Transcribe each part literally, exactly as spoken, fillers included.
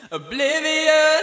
Oblivion.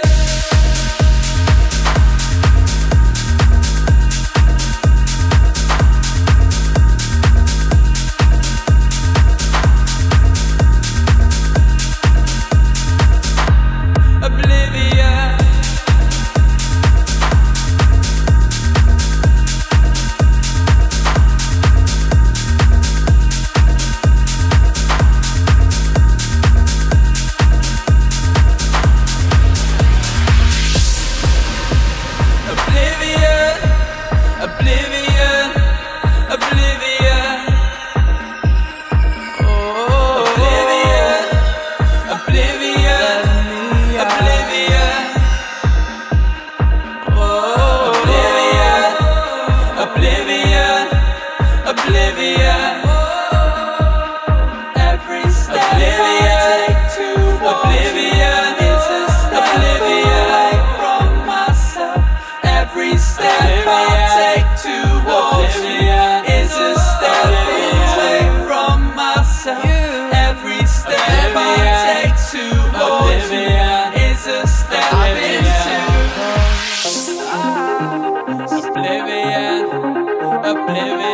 Oblivion, oblivion, oh, oblivion, oblivion, oblivion, oh, oblivion, oblivion, oblivion. Every step I take towards oblivion is a step away from myself. Every step I take towards oblivion is a step away from myself. Every step I take towards oblivion is a step into oblivion, oblivion.